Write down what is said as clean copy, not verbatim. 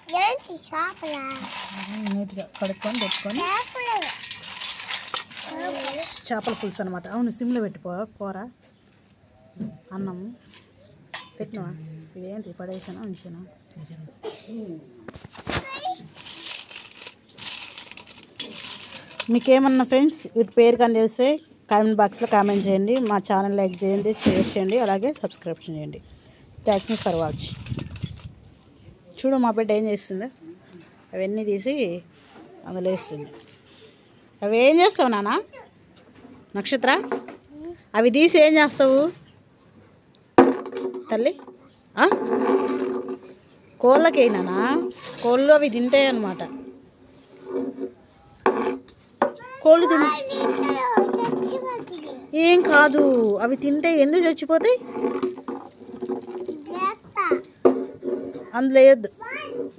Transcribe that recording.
నీట్గా కడుక్కొని పెట్టుకొని చేపల పులుసు అనమాట. అవును, సిమ్లో పెట్టిపో కూర అన్నం పెట్టినవా? ఇదేంటి పడేసానా ఉంచానా? మీకేమన్నా ఫ్రెండ్స్ వీటి పేరు కానీ తెలిస్తే కామెంట్ బాక్స్లో కామెంట్ చేయండి. మా ఛానల్ లైక్ చేయండి, షేర్ చేయండి, అలాగే సబ్స్క్రైబ్ చేయండి. Thank you for watch. చూడు మా బిడ్డ ఏం చేస్తుందో, అవన్నీ తీసి అందులో వేస్తుంది. అవి ఏం చేస్తావు నాన్న? నక్షత్ర, అవి తీసి ఏం చేస్తావు తల్లి? కోళ్ళకేనానా? కోళ్ళు అవి తింటాయి అన్నమాట. కోళ్ళు ఏం కాదు, అవి తింటే ఎందుకు చచ్చిపోతాయి? అందులో వేయద్దు.